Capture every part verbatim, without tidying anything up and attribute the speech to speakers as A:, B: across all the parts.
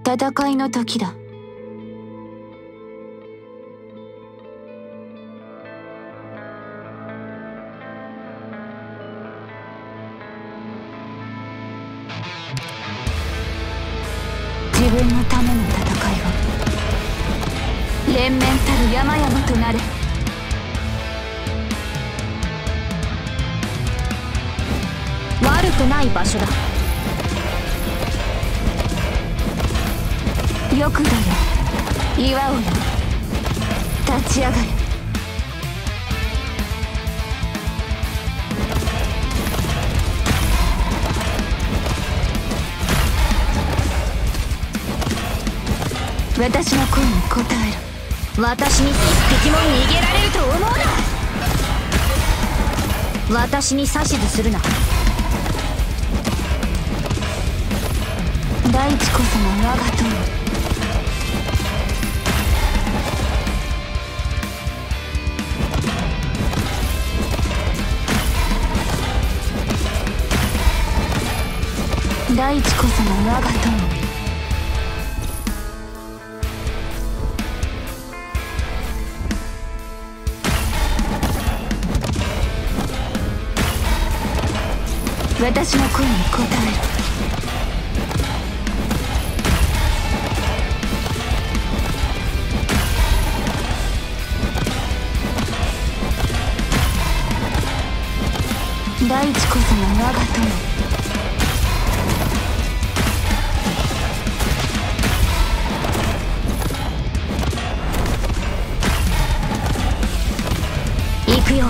A: 戦いの時だ。自分のための戦いは連綿たる山々となれ。悪くない場所だ。よくだよ、岩尾よ、立ち上がれ。私の声に応えろ。私に一匹も逃げられると思うな。私に指図するな。大地こそが我が友。大地こそが我が友。私の声に応えろ。大地こそが我が友。行くよ。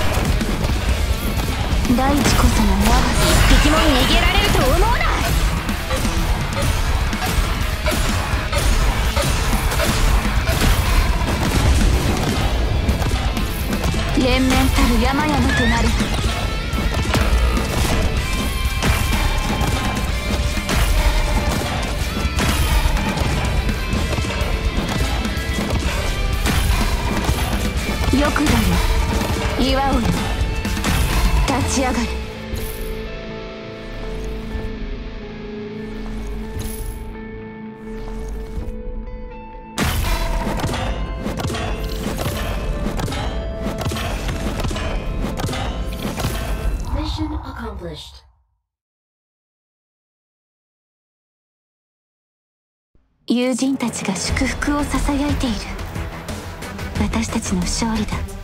A: 大地こそが我が一匹も逃げられると思うな。連綿たる山々となる。よくだよ、岩尾よ、立ち上がれ。
B: Mission accomplished.
A: 友人たちが祝福をささやいている。私たちの勝利だ。